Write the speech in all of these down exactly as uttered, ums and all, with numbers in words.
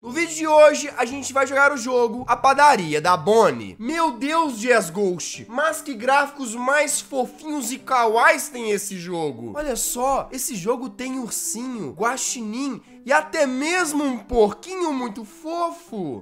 No vídeo de hoje, a gente vai jogar o jogo A Padaria da Bonnie. Meu Deus, Jazz Ghost, mas que gráficos mais fofinhos e kawais tem esse jogo. Olha só, esse jogo tem ursinho, guaxinim e até mesmo um porquinho muito fofo.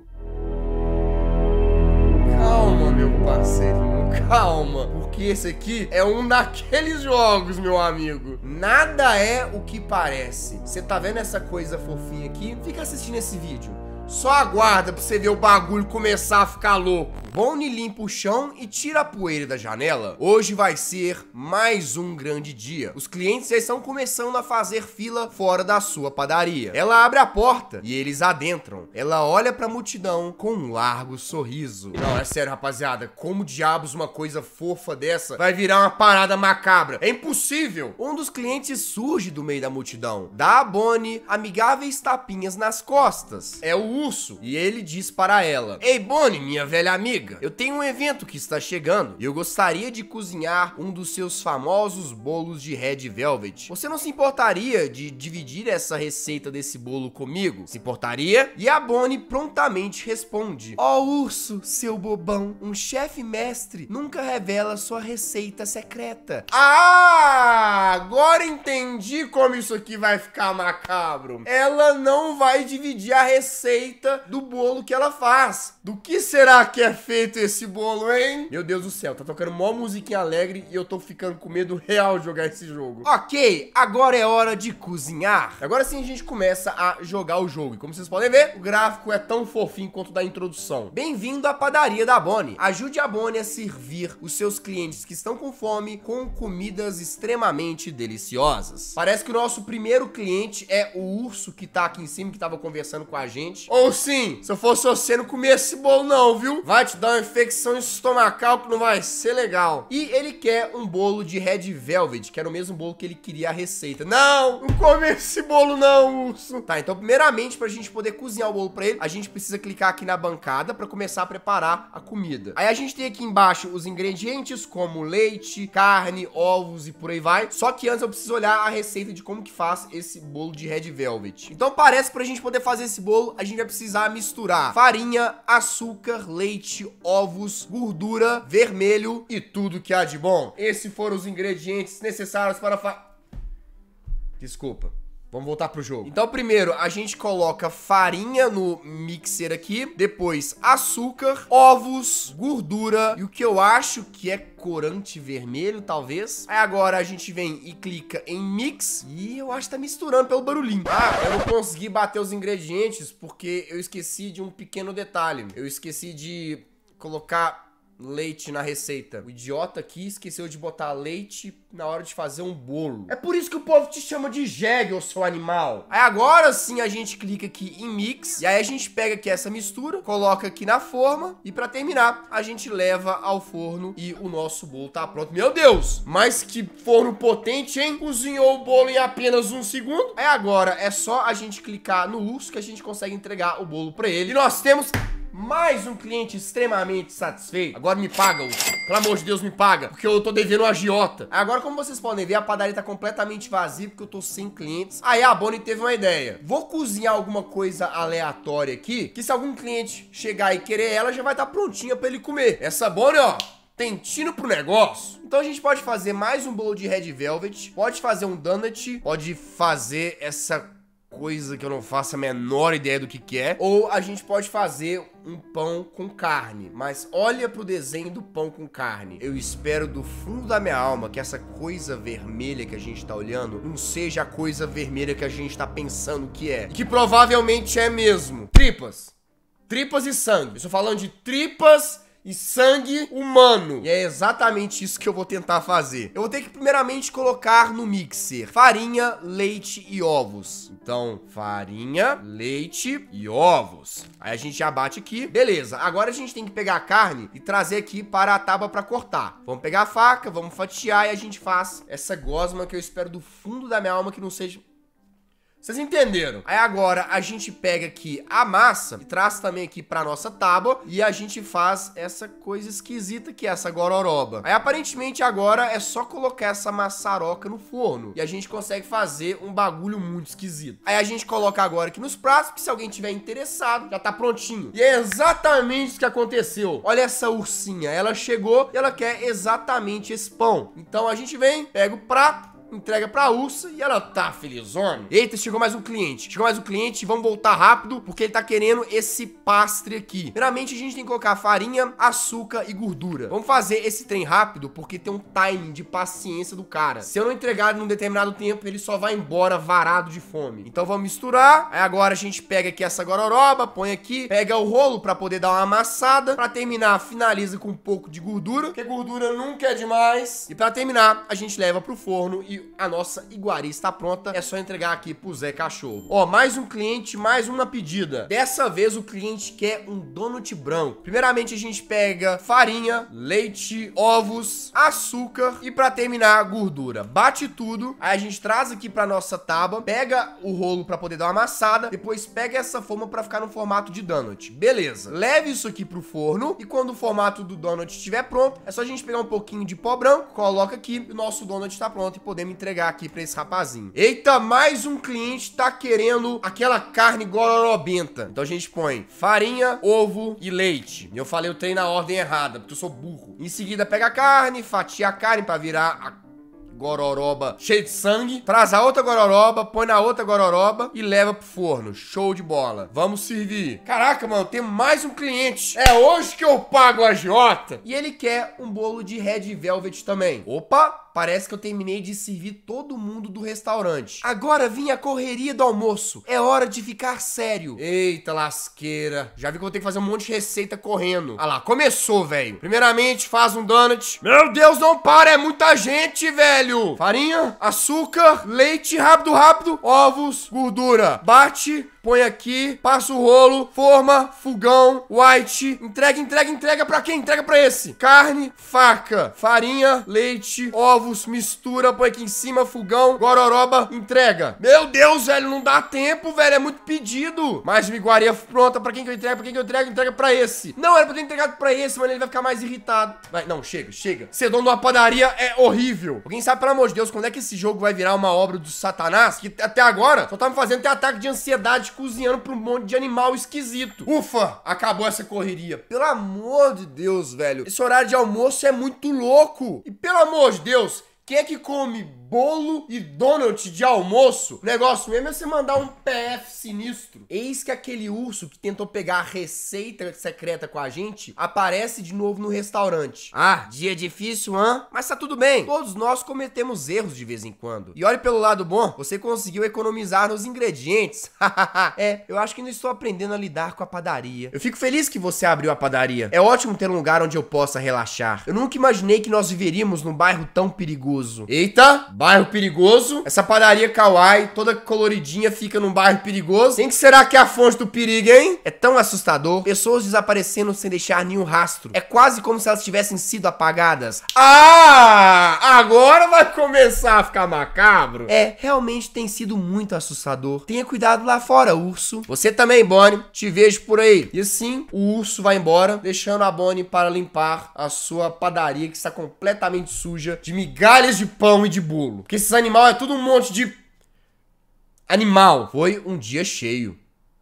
Calma, meu parceirinho, calma, porque esse aqui é um daqueles jogos, meu amigo. Nada é o que parece. Você tá vendo essa coisa fofinha aqui? Fica assistindo esse vídeo. Só aguarda pra você ver o bagulho começar a ficar louco. Bonnie limpa o chão e tira a poeira da janela. Hoje vai ser mais um grande dia. Os clientes já estão começando a fazer fila fora da sua padaria. Ela abre a porta e eles adentram. Ela olha pra multidão com um largo sorriso. Não, é sério, rapaziada. Como diabos uma coisa fofa dessa vai virar uma parada macabra? É impossível. Um dos clientes surge do meio da multidão. Dá a Bonnie amigáveis tapinhas nas costas. É o urso, e ele diz para ela: Ei, Bonnie, minha velha amiga, eu tenho um evento que está chegando e eu gostaria de cozinhar um dos seus famosos bolos de Red Velvet. Você não se importaria de dividir essa receita desse bolo comigo? Se importaria? E a Bonnie prontamente responde: Ó, oh, urso, seu bobão, um chefe mestre nunca revela sua receita secreta. Ah, agora entendi como isso aqui vai ficar macabro. Ela não vai dividir a receita do bolo que ela faz. Do que será que é feito esse bolo, hein? Meu Deus do céu, tá tocando mó musiquinha alegre e eu tô ficando com medo real de jogar esse jogo. Ok, agora é hora de cozinhar. Agora sim a gente começa a jogar o jogo. E como vocês podem ver, o gráfico é tão fofinho quanto da introdução. Bem-vindo à padaria da Bonnie. Ajude a Bonnie a servir os seus clientes que estão com fome com comidas extremamente deliciosas. Parece que o nosso primeiro cliente é o urso que tá aqui em cima, que tava conversando com a gente. Ou sim, se eu fosse você, não comia esse bolo não, viu? Vai te dar uma infecção estomacal que não vai ser legal. E ele quer um bolo de Red Velvet, que era o mesmo bolo que ele queria a receita. Não, não come esse bolo não, urso. Tá, então primeiramente, pra gente poder cozinhar o bolo pra ele, a gente precisa clicar aqui na bancada pra começar a preparar a comida. Aí a gente tem aqui embaixo os ingredientes como leite, carne, ovos e por aí vai. Só que antes eu preciso olhar a receita de como que faz esse bolo de Red Velvet. Então parece pra gente poder fazer esse bolo, a gente vai precisar misturar farinha, açúcar, leite, ovos, gordura, vermelho e tudo que há de bom. Esses foram os ingredientes necessários para fa... Desculpa. Vamos voltar pro jogo. Então, primeiro, a gente coloca farinha no mixer aqui. Depois, açúcar, ovos, gordura. E o que eu acho que é corante vermelho, talvez. Aí agora a gente vem e clica em mix. E eu acho que tá misturando pelo barulhinho. Ah, eu não consegui bater os ingredientes porque eu esqueci de um pequeno detalhe. Eu esqueci de colocar leite na receita. O idiota aqui esqueceu de botar leite na hora de fazer um bolo. É por isso que o povo te chama de jegue, ô seu animal. Aí agora sim a gente clica aqui em mix. E aí a gente pega aqui essa mistura, coloca aqui na forma. E pra terminar, a gente leva ao forno e o nosso bolo tá pronto. Meu Deus, mas que forno potente, hein? Cozinhou o bolo em apenas um segundo. Aí agora é só a gente clicar no urso que a gente consegue entregar o bolo pra ele. E nós temos mais um cliente extremamente satisfeito. Agora me paga, urso. Pelo amor de Deus, me paga, porque eu tô devendo um agiota. Agora, como vocês podem ver, a padaria tá completamente vazia, porque eu tô sem clientes. Aí a Bonnie teve uma ideia. Vou cozinhar alguma coisa aleatória aqui, que se algum cliente chegar e querer ela, já vai tá prontinha pra ele comer. Essa Bonnie, ó, tem tino pro negócio. Então a gente pode fazer mais um bolo de Red Velvet, pode fazer um donut, pode fazer essa coisa que eu não faço a menor ideia do que que é. Ou a gente pode fazer um pão com carne. Mas olha pro desenho do pão com carne. Eu espero do fundo da minha alma que essa coisa vermelha que a gente tá olhando não seja a coisa vermelha que a gente tá pensando que é. E que provavelmente é mesmo. Tripas. Tripas e sangue. Eu estou falando de tripas e sangue humano. E é exatamente isso que eu vou tentar fazer. Eu vou ter que primeiramente colocar no mixer farinha, leite e ovos. Então, farinha, leite e ovos. Aí a gente já bate aqui. Beleza, agora a gente tem que pegar a carne e trazer aqui para a tábua para cortar. Vamos pegar a faca, vamos fatiar e a gente faz essa gosma que eu espero do fundo da minha alma que não seja... Vocês entenderam? Aí agora a gente pega aqui a massa e traz também aqui pra nossa tábua e a gente faz essa coisa esquisita que é essa gororoba. Aí aparentemente agora é só colocar essa maçaroca no forno e a gente consegue fazer um bagulho muito esquisito. Aí a gente coloca agora aqui nos pratos, que se alguém tiver interessado, já tá prontinho. E é exatamente isso que aconteceu. Olha essa ursinha, ela chegou e ela quer exatamente esse pão. Então a gente vem, pega o prato, entrega pra ursa e ela tá felizona. Eita, chegou mais um cliente. Chegou mais um cliente, vamos voltar rápido, porque ele tá querendo esse pastre aqui. Primeiramente, a gente tem que colocar farinha, açúcar e gordura. Vamos fazer esse trem rápido, porque tem um timing de paciência do cara. Se eu não entregar num determinado tempo, ele só vai embora varado de fome. Então vamos misturar. Aí agora a gente pega aqui essa gororoba, põe aqui, pega o rolo pra poder dar uma amassada. Pra terminar, finaliza com um pouco de gordura, porque gordura nunca é demais. E pra terminar, a gente leva pro forno e a nossa iguaria está pronta. É só entregar aqui pro Zé Cachorro. Ó, mais um cliente, mais uma pedida. Dessa vez o cliente quer um donut branco. Primeiramente a gente pega farinha, leite, ovos, açúcar e pra terminar gordura. Bate tudo. Aí a gente traz aqui pra nossa tábua, pega o rolo pra poder dar uma amassada, depois pega essa forma pra ficar no formato de donut. Beleza. Leve isso aqui pro forno e quando o formato do donut estiver pronto, é só a gente pegar um pouquinho de pó branco, coloca aqui e o nosso donut está pronto e podemos entregar aqui pra esse rapazinho. Eita, mais um cliente tá querendo aquela carne gororobenta. Então a gente põe farinha, ovo e leite. E eu falei o trem na ordem errada, porque eu sou burro. Em seguida pega a carne, fatia a carne pra virar a gororoba cheia de sangue, traz a outra gororoba, põe na outra gororoba e leva pro forno. Show de bola. Vamos servir. Caraca, mano, tem mais um cliente. É hoje que eu pago a agiota. E ele quer um bolo de Red Velvet também. Opa! Parece que eu terminei de servir todo mundo do restaurante. Agora vim a correria do almoço. É hora de ficar sério. Eita lasqueira. Já vi que eu vou ter que fazer um monte de receita correndo. Ah lá, começou, velho. Primeiramente, faz um donut. Meu Deus, não para. É muita gente, velho. Farinha, açúcar, leite, rápido, rápido. Ovos, gordura. Bate. Põe aqui, passa o rolo, forma, fogão, white, entrega, entrega, entrega pra quem? Entrega pra esse. Carne, faca, farinha, leite, ovos, mistura, põe aqui em cima, fogão, gororoba, entrega. Meu Deus, velho, não dá tempo, velho, é muito pedido. Mais uma iguaria pronta, pra quem que eu entrego, pra quem que eu entrego, entrega pra esse. Não, era pra ter entregado pra esse, mano, ele vai ficar mais irritado. Vai, não, chega, chega. Ser dono de uma padaria é horrível. Alguém sabe, pelo amor de Deus, quando é que esse jogo vai virar uma obra do Satanás? Que até agora só tá me fazendo ter ataque de ansiedade cozinhando pra um monte de animal esquisito. Ufa, acabou essa correria. Pelo amor de Deus, velho. Esse horário de almoço é muito louco. E pelo amor de Deus, quem é que come bolo e donut de almoço? O negócio mesmo é você mandar um P F sinistro. Eis que aquele urso que tentou pegar a receita secreta com a gente aparece de novo no restaurante. Ah, dia difícil, hã? Mas tá tudo bem. Todos nós cometemos erros de vez em quando. E olhe pelo lado bom, você conseguiu economizar nos ingredientes. É, eu acho que ainda estou aprendendo a lidar com a padaria. Eu fico feliz que você abriu a padaria. É ótimo ter um lugar onde eu possa relaxar. Eu nunca imaginei que nós viveríamos num bairro tão perigoso. Eita, bairro perigoso. Essa padaria kawaii, toda coloridinha, fica num bairro perigoso. Quem que será que é a fonte do perigo, hein? É tão assustador. Pessoas desaparecendo sem deixar nenhum rastro. É quase como se elas tivessem sido apagadas. Ah! Agora vai começar a ficar macabro. É, realmente tem sido muito assustador. Tenha cuidado lá fora, urso. Você também, Bonnie. Te vejo por aí. E assim, o urso vai embora, deixando a Bonnie para limpar a sua padaria que está completamente suja de migalhas de pão e de bolo. Porque esses animais é tudo um monte de animal. Foi um dia cheio.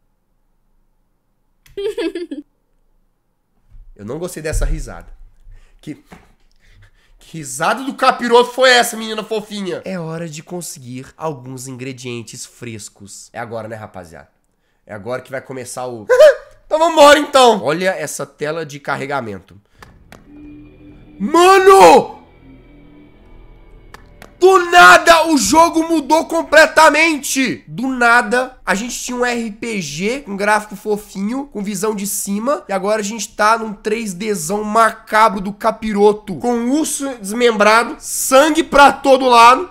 Eu não gostei dessa risada. Que... que risada do capiroto foi essa, menina fofinha? É hora de conseguir alguns ingredientes frescos. É agora, né, rapaziada? É agora que vai começar o... Então vambora, então. Olha essa tela de carregamento. Mano! Do nada, o jogo mudou completamente. Do nada, a gente tinha um R P G com um gráfico fofinho, com visão de cima. E agora a gente tá num três Dzão macabro do capiroto. Com um urso desmembrado, sangue pra todo lado.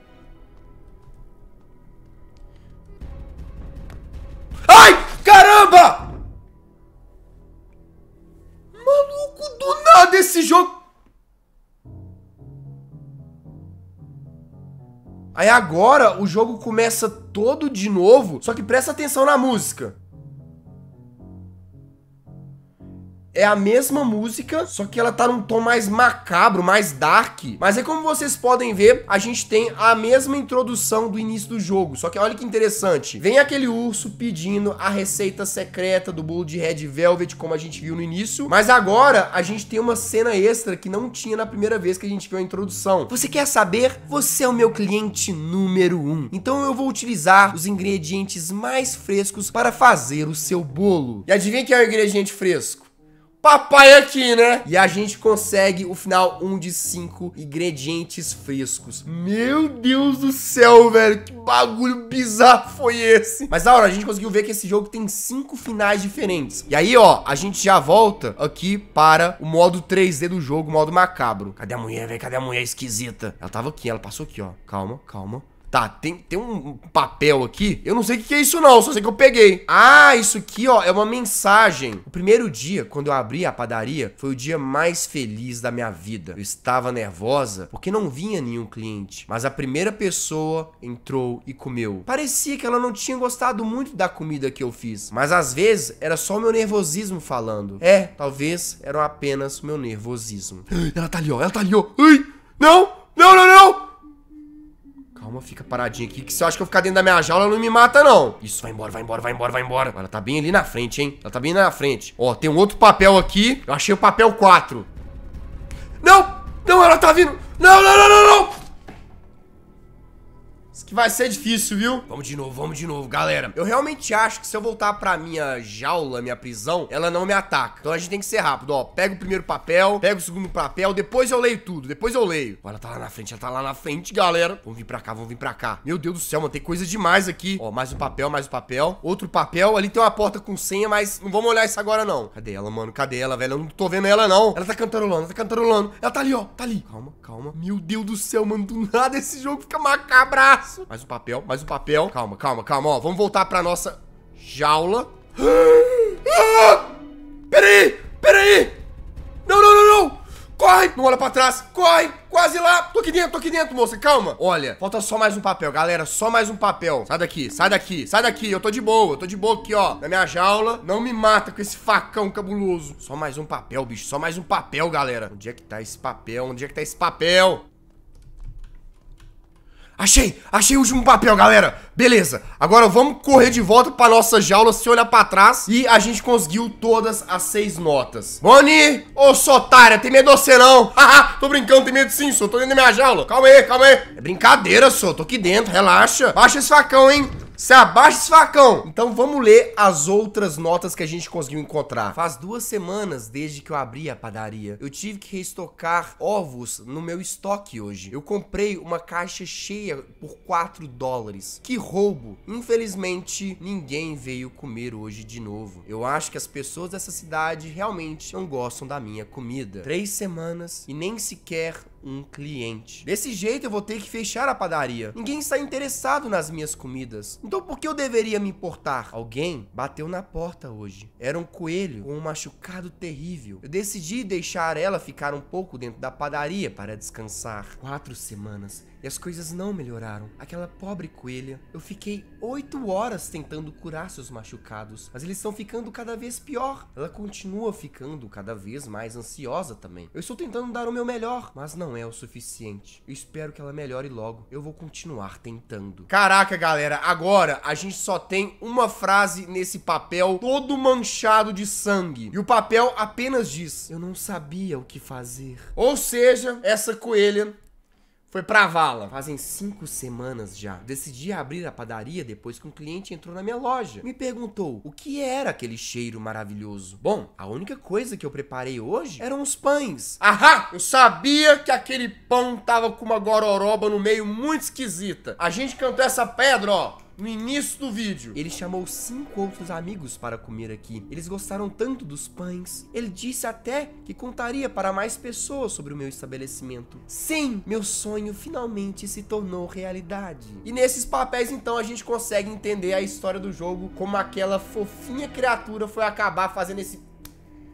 Ai, caramba! Maluco, do nada esse jogo... Aí agora o jogo começa todo de novo, só que presta atenção na música. É a mesma música, só que ela tá num tom mais macabro, mais dark. Mas aí, como vocês podem ver, a gente tem a mesma introdução do início do jogo. Só que olha que interessante. Vem aquele urso pedindo a receita secreta do bolo de Red Velvet, como a gente viu no início. Mas agora, a gente tem uma cena extra que não tinha na primeira vez que a gente viu a introdução. Você quer saber? Você é o meu cliente número um. Então eu vou utilizar os ingredientes mais frescos para fazer o seu bolo. E adivinha quem é o ingrediente fresco? Papai aqui, né? E a gente consegue o final um de cinco ingredientes frescos. Meu Deus do céu, velho. Que bagulho bizarro foi esse? Mas da hora, a gente conseguiu ver que esse jogo tem cinco finais diferentes. E aí, ó, a gente já volta aqui para o modo três D do jogo, o modo macabro. Cadê a mulher, velho? Cadê a mulher esquisita? Ela tava aqui, ela passou aqui, ó. Calma, calma. Tá, tem, tem um papel aqui. Eu não sei o que, que é isso não, só sei que eu peguei. Ah, isso aqui, ó, é uma mensagem. O primeiro dia, quando eu abri a padaria, foi o dia mais feliz da minha vida. Eu estava nervosa porque não vinha nenhum cliente. Mas a primeira pessoa entrou e comeu. Parecia que ela não tinha gostado muito da comida que eu fiz. Mas às vezes era só o meu nervosismo falando. É, talvez era apenas o meu nervosismo. Ela tá ali, ó, ela tá ali, ó. Ai, não, não, não, não. Calma, fica paradinha aqui, que se eu acho que eu ficar dentro da minha jaula, ela não me mata, não. Isso, vai embora, vai embora, vai embora, vai embora. Ela tá bem ali na frente, hein? Ela tá bem na frente. Ó, tem um outro papel aqui. Eu achei o papel quatro. Não! Não, ela tá vindo! Não, não, não, não, não! Isso que vai ser difícil, viu? Vamos de novo, vamos de novo, galera. Eu realmente acho que se eu voltar pra minha jaula, minha prisão, ela não me ataca. Então a gente tem que ser rápido, ó. Pega o primeiro papel, pega o segundo papel, depois eu leio tudo, depois eu leio. Ó, ela tá lá na frente, ela tá lá na frente, galera. Vamos vir pra cá, vamos vir pra cá. Meu Deus do céu, mano, tem coisa demais aqui. Ó, mais um papel, mais um papel. Outro papel, ali tem uma porta com senha, mas não vamos olhar isso agora, não. Cadê ela, mano? Cadê ela, velho? Eu não tô vendo ela, não. Ela tá cantarolando, ela tá cantarolando. Ela tá ali, ó, tá ali. Calma, calma. Meu Deus do céu, mano, do nada esse jogo fica macabraço. Mais um papel, mais um papel. Calma, calma, calma, ó. Vamos voltar pra nossa jaula. Ah! Peraí, peraí. Não, não, não, não. Corre, não olha pra trás. Corre, quase lá. Tô aqui dentro, tô aqui dentro, moça, calma. Olha, falta só mais um papel, galera. Só mais um papel. Sai daqui, sai daqui, sai daqui. Eu tô de boa, eu tô de boa aqui, ó. Na minha jaula. Não me mata com esse facão cabuloso. Só mais um papel, bicho. Só mais um papel, galera. Onde é que tá esse papel? Onde é que tá esse papel? Achei, achei o último papel, galera. Beleza, agora vamos correr de volta pra nossa jaula, se olhar pra trás. E a gente conseguiu todas as seis notas. Boni, ô sua otária, tem medo de você não. Haha, tô brincando, tem medo sim, só tô dentro da minha jaula. Calma aí, calma aí. É brincadeira, só, tô aqui dentro, relaxa. Baixa esse facão, hein. Você abaixa esse facão. Então vamos ler as outras notas que a gente conseguiu encontrar. Faz duas semanas desde que eu abri a padaria. Eu tive que reestocar ovos no meu estoque hoje. Eu comprei uma caixa cheia por quatro dólares. Que roubo. Infelizmente, ninguém veio comer hoje de novo. Eu acho que as pessoas dessa cidade realmente não gostam da minha comida. Três semanas e nem sequer um cliente. Desse jeito eu vou ter que fechar a padaria. Ninguém está interessado nas minhas comidas. Então por que eu deveria me importar? Alguém bateu na porta hoje. Era um coelho com um machucado terrível. Eu decidi deixar ela ficar um pouco dentro da padaria para descansar. Quatro semanas e as coisas não melhoraram. Aquela pobre coelha. Eu fiquei oito horas tentando curar seus machucados, mas eles estão ficando cada vez pior. Ela continua ficando cada vez mais ansiosa também. Eu estou tentando dar o meu melhor, mas não é o suficiente. Eu espero que ela melhore logo. Eu vou continuar tentando. Caraca, galera, agora a gente só tem uma frase nesse papel todo manchado de sangue. E o papel apenas diz: eu não sabia o que fazer. Ou seja, essa coelha foi pra vala. Fazem cinco semanas já. Decidi abrir a padaria depois que um cliente entrou na minha loja. Me perguntou o que era aquele cheiro maravilhoso. Bom, a única coisa que eu preparei hoje eram os pães. Ahá! Eu sabia que aquele pão tava com uma gororoba no meio muito esquisita. A gente cantou essa pedra, ó, no início do vídeo. Ele chamou cinco outros amigos para comer aqui. Eles gostaram tanto dos pães. Ele disse até que contaria para mais pessoas sobre o meu estabelecimento. Sim, meu sonho finalmente se tornou realidade. E nesses papéis, então, a gente consegue entender a história do jogo, como aquela fofinha criatura foi acabar fazendo esse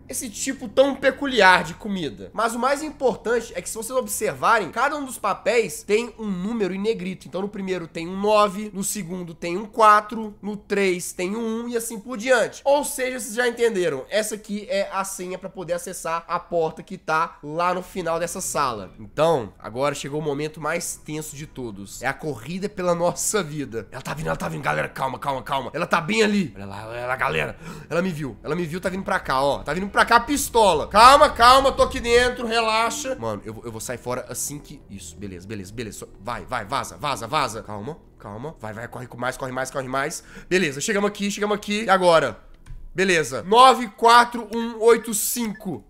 esse tipo tão peculiar de comida. Mas o mais importante é que, se vocês observarem, cada um dos papéis tem um número em negrito. Então no primeiro tem um nove, no segundo tem um quatro, no três tem um um e assim por diante. Ou seja, vocês já entenderam, essa aqui é a senha para poder acessar a porta que tá lá no final dessa sala. Então, agora chegou o momento mais tenso de todos. É a corrida pela nossa vida. Ela tá vindo, ela tá vindo, galera, calma, calma, calma. Ela tá bem ali. Olha lá, olha lá, galera. Ela me viu, ela me viu, tá vindo pra cá, ó. Tá vindo pra cá a pistola. Calma, calma, tô aqui dentro, relaxa. Mano, eu, eu vou sair fora assim que... Isso, beleza, beleza, beleza. Vai, vai, vaza, vaza, vaza. Calma, calma. Vai, vai, corre mais, corre mais, corre mais. Beleza, chegamos aqui, chegamos aqui. E agora? Beleza. nove quatro um oito cinco.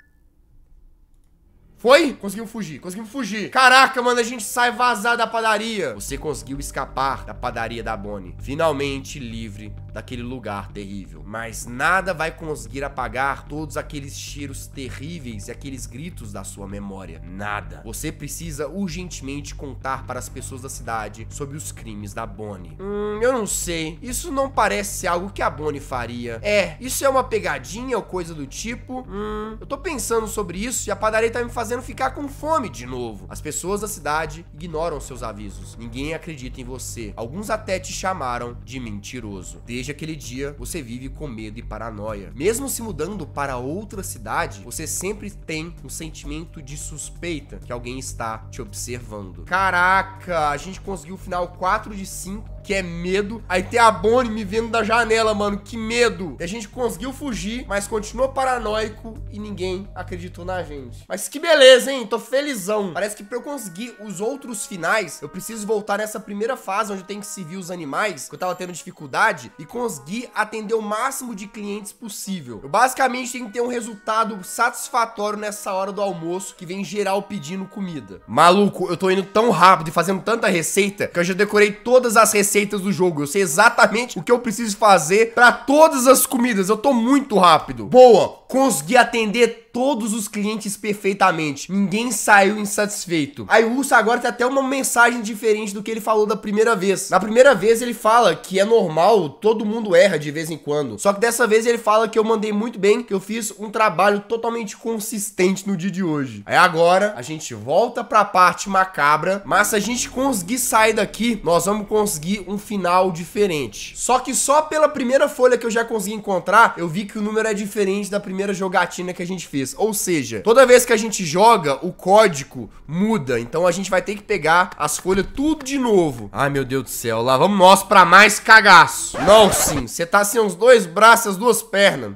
Foi? Conseguimos fugir, conseguimos fugir. Caraca, mano, a gente sai vazar da padaria. Você conseguiu escapar da padaria da Bonnie. Finalmente livre daquele lugar terrível. Mas nada vai conseguir apagar todos aqueles cheiros terríveis e aqueles gritos da sua memória. Nada. Você precisa urgentemente contar para as pessoas da cidade sobre os crimes da Bonnie. Hum, eu não sei. Isso não parece ser algo que a Bonnie faria. É, isso é uma pegadinha ou coisa do tipo? Hum, eu tô pensando sobre isso e a padaria tá me fazendo ficar com fome de novo. As pessoas da cidade ignoram seus avisos. Ninguém acredita em você. Alguns até te chamaram de mentiroso. Desde aquele dia, você vive com medo e paranoia. Mesmo se mudando para outra cidade, você sempre tem um sentimento de suspeita que alguém está te observando. Caraca, a gente conseguiu o final quatro de cinco. Que é medo. Aí tem a Bonnie me vendo da janela, mano. Que medo. E a gente conseguiu fugir, mas continuou paranoico e ninguém acreditou na gente. Mas que beleza, hein? Tô felizão. Parece que pra eu conseguir os outros finais, eu preciso voltar nessa primeira fase, onde tem que servir os animais, que eu tava tendo dificuldade, e conseguir atender o máximo de clientes possível. Eu basicamente tenho que ter um resultado satisfatório nessa hora do almoço, que vem geral pedindo comida. Maluco, eu tô indo tão rápido e fazendo tanta receita, que eu já decorei todas as receitas receitas do jogo. Eu sei exatamente o que eu preciso fazer pra todas as comidas. Eu tô muito rápido. Boa! Consegui atender todos os clientes perfeitamente. Ninguém saiu insatisfeito. Aí o Urso agora tem até uma mensagem diferente do que ele falou da primeira vez. Na primeira vez ele fala que é normal, todo mundo erra de vez em quando. Só que dessa vez ele fala que eu mandei muito bem, que eu fiz um trabalho totalmente consistente no dia de hoje. Aí agora a gente volta pra parte macabra, mas se a gente conseguir sair daqui, nós vamos conseguir um final diferente. Só que só pela primeira folha que eu já consegui encontrar, eu vi que o número é diferente da primeira jogatina que a gente fez. Ou seja, toda vez que a gente joga, o código muda. Então a gente vai ter que pegar as folhas tudo de novo. Ai, meu Deus do céu. Lá vamos nós pra mais cagaço. Não, sim. Você tá sem os dois braços e as duas pernas.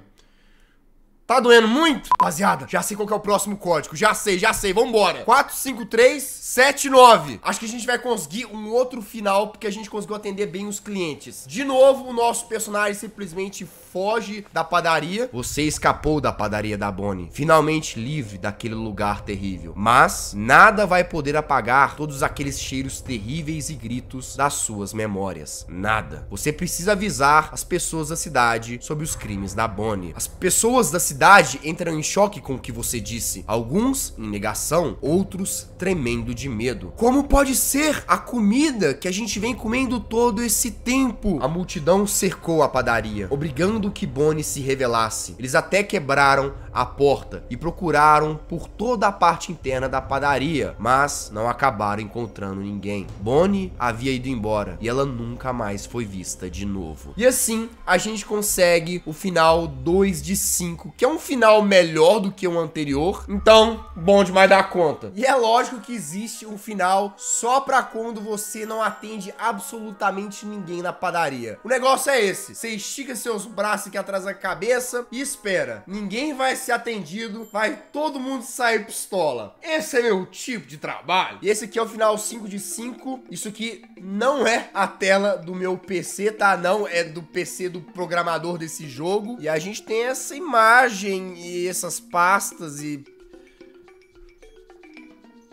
Tá doendo muito? Rapaziada, já sei qual que é o próximo código. Já sei, já sei. Vambora. quatro cinco três sete nove. Acho que a gente vai conseguir um outro final, porque a gente conseguiu atender bem os clientes. De novo, o nosso personagem simplesmente foge da padaria. Você escapou da padaria da Bonnie. Finalmente livre daquele lugar terrível. Mas nada vai poder apagar todos aqueles cheiros terríveis e gritos das suas memórias. Nada. Você precisa avisar as pessoas da cidade sobre os crimes da Bonnie. As pessoas da cidade entram em choque com o que você disse. Alguns em negação, outros tremendo de medo. Como pode ser a comida que a gente vem comendo todo esse tempo? A multidão cercou a padaria, obrigando que Bonnie se revelasse. Eles até quebraram a porta e procuraram por toda a parte interna da padaria, mas não acabaram encontrando ninguém. Bonnie havia ido embora e ela nunca mais foi vista de novo. E assim, a gente consegue o final dois de cinco, que é um final melhor do que o anterior. Então, bom demais dar conta. E é lógico que existe um final só pra quando você não atende absolutamente ninguém na padaria. O negócio é esse: você estica seus braços aqui atrás da cabeça e espera. Ninguém vai ser atendido, vai todo mundo sair pistola. Esse é meu tipo de trabalho. E esse aqui é o final cinco de cinco. Isso aqui não é a tela do meu P C, tá? Não, é do P C do programador desse jogo. E a gente tem essa imagem e essas pastas e...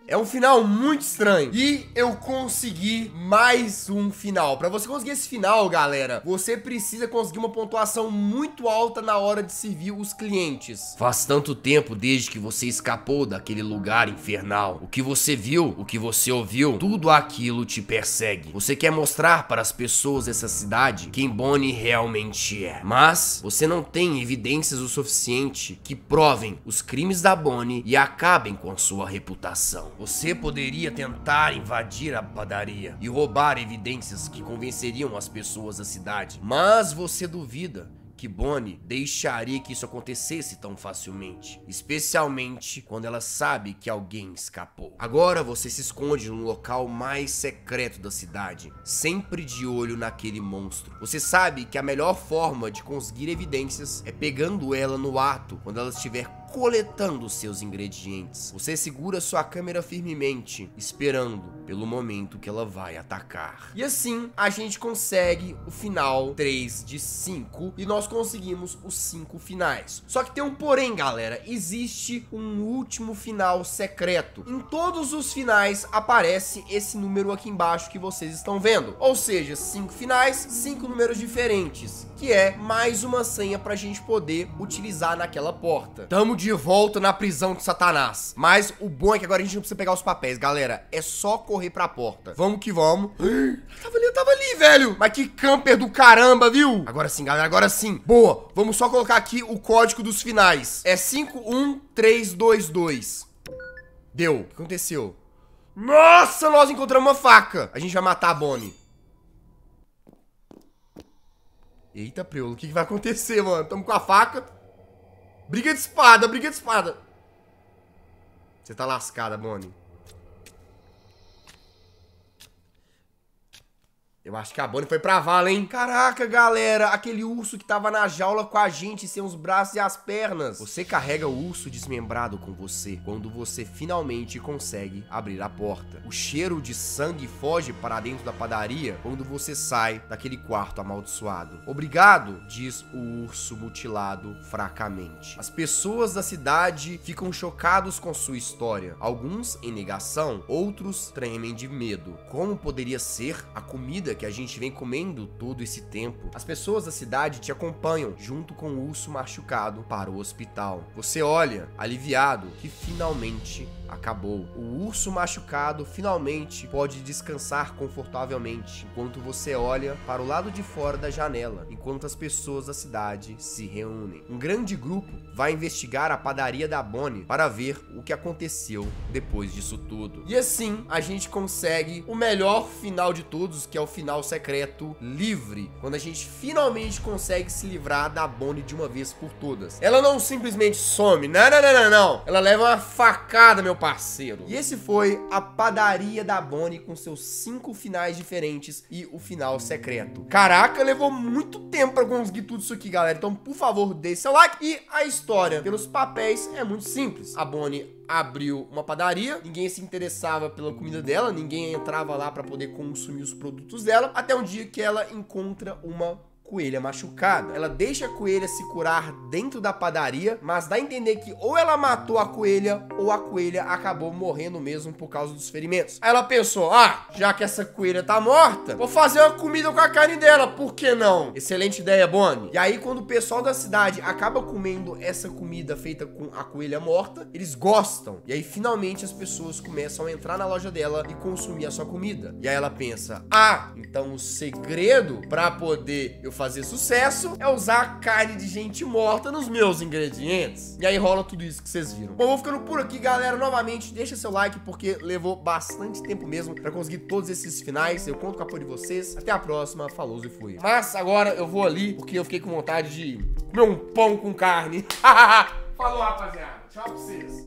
É um final muito estranho. E eu consegui mais um final. Pra você conseguir esse final, galera, você precisa conseguir uma pontuação muito alta na hora de servir os clientes. Faz tanto tempo desde que você escapou daquele lugar infernal. O que você viu, o que você ouviu, tudo aquilo te persegue. Você quer mostrar para as pessoas dessa cidade quem Bonnie realmente é. Mas você não tem evidências o suficiente que provem os crimes da Bonnie e acabem com a sua reputação. Você poderia tentar invadir a padaria e roubar evidências que convenceriam as pessoas da cidade, mas você duvida que Bonnie deixaria que isso acontecesse tão facilmente, especialmente quando ela sabe que alguém escapou. Agora você se esconde no local mais secreto da cidade, sempre de olho naquele monstro. Você sabe que a melhor forma de conseguir evidências é pegando ela no ato, quando ela estiver coletando seus ingredientes. Você segura sua câmera firmemente, esperando pelo momento que ela vai atacar. E assim, a gente consegue o final três de cinco e nós conseguimos os cinco finais. Só que tem um porém, galera. Existe um último final secreto. Em todos os finais aparece esse número aqui embaixo que vocês estão vendo. Ou seja, cinco finais, cinco números diferentes, que é mais uma senha pra gente poder utilizar naquela porta. Tamo de volta na prisão de Satanás. Mas o bom é que agora a gente não precisa pegar os papéis, galera. É só correr pra porta. Vamos que vamos. Tava ali, tava ali, velho. Mas que camper do caramba, viu? Agora sim, galera, agora sim. Boa, vamos só colocar aqui o código dos finais. É cinco um três dois dois. Deu. O que aconteceu? Nossa, nós encontramos uma faca. A gente vai matar a Bonnie. Eita, preolo, o que, que vai acontecer, mano? Tamo com a faca. Briga de espada, briga de espada. Você tá lascada, Bonnie. Eu acho que a Bonnie foi pra vala, hein? Caraca, galera, aquele urso que tava na jaula com a gente, sem os braços e as pernas. Você carrega o urso desmembrado com você quando você finalmente consegue abrir a porta. O cheiro de sangue foge para dentro da padaria quando você sai daquele quarto amaldiçoado. Obrigado, diz o urso mutilado fracamente. As pessoas da cidade ficam chocados com sua história. Alguns em negação, outros tremem de medo. Como poderia ser a comida que a gente vem comendo todo esse tempo? As pessoas da cidade te acompanham junto com o urso machucado para o hospital. Você olha, aliviado, que finalmente acabou. O urso machucado finalmente pode descansar confortavelmente, enquanto você olha para o lado de fora da janela, enquanto as pessoas da cidade se reúnem. Um grande grupo vai investigar a padaria da Bonnie para ver o que aconteceu depois disso tudo. E assim, a gente consegue o melhor final de todos, que é o final secreto livre, quando a gente finalmente consegue se livrar da Bonnie de uma vez por todas. Ela não simplesmente some, não, não, não, não, não. Ela leva uma facada, meu parceiro. E esse foi a padaria da Bonnie com seus cinco finais diferentes e o final secreto. Caraca, levou muito tempo pra conseguir tudo isso aqui, galera. Então, por favor, deixe seu like. E a história pelos papéis é muito simples. A Bonnie abriu uma padaria, ninguém se interessava pela comida dela, ninguém entrava lá pra poder consumir os produtos dela, até um dia que ela encontra uma coelha machucada. Ela deixa a coelha se curar dentro da padaria, mas dá a entender que ou ela matou a coelha ou a coelha acabou morrendo mesmo por causa dos ferimentos. Aí ela pensou, ah, já que essa coelha tá morta, vou fazer uma comida com a carne dela, por que não? Excelente ideia, Bonnie. E aí quando o pessoal da cidade acaba comendo essa comida feita com a coelha morta, eles gostam. E aí finalmente as pessoas começam a entrar na loja dela e consumir a sua comida. E aí ela pensa, ah, então o segredo pra poder eu fazer sucesso é usar carne de gente morta nos meus ingredientes. E aí rola tudo isso que vocês viram. Bom, vou ficando por aqui, galera. Novamente, deixa seu like, porque levou bastante tempo mesmo pra conseguir todos esses finais. Eu conto com o apoio de vocês. Até a próxima. Falou e fui. Mas agora eu vou ali, porque eu fiquei com vontade de comer um pão com carne. Falou, rapaziada. Tchau pra vocês.